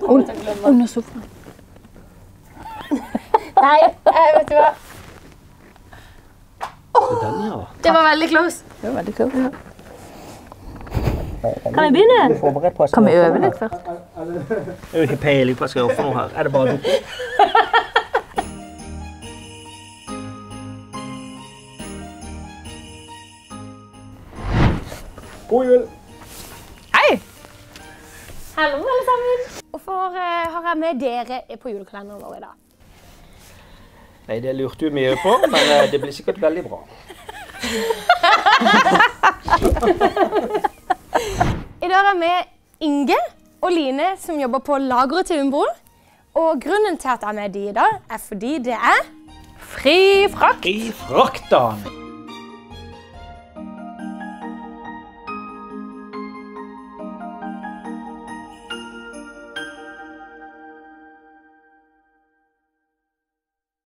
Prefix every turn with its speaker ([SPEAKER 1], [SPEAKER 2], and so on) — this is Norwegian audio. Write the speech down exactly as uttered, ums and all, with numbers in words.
[SPEAKER 1] Under sofaen.
[SPEAKER 2] Nei, vet du hva?
[SPEAKER 3] Den, ja.
[SPEAKER 2] Det var veldig close.
[SPEAKER 1] Det var veldig kult. Ja.
[SPEAKER 2] Kan vi begynne?
[SPEAKER 1] Kan vi øve litt først?
[SPEAKER 3] Jeg har ikke peiling på hva jeg skal gjøre for noe her. Er det bare dukke? God jul!
[SPEAKER 1] Hei!
[SPEAKER 2] Hallo alle sammen. Hvorfor uh, har jeg med dere på julekalenderen vår i dag?
[SPEAKER 3] Nei, det lurte jo mye på, men uh, det blir sikkert veldig bra.
[SPEAKER 2] I dag er jeg med Inge og Line som jobber på lageret til Umbro. Og grunnen til at jeg er med de i dag er fordi det er fri frakt.
[SPEAKER 3] I fraktdagen!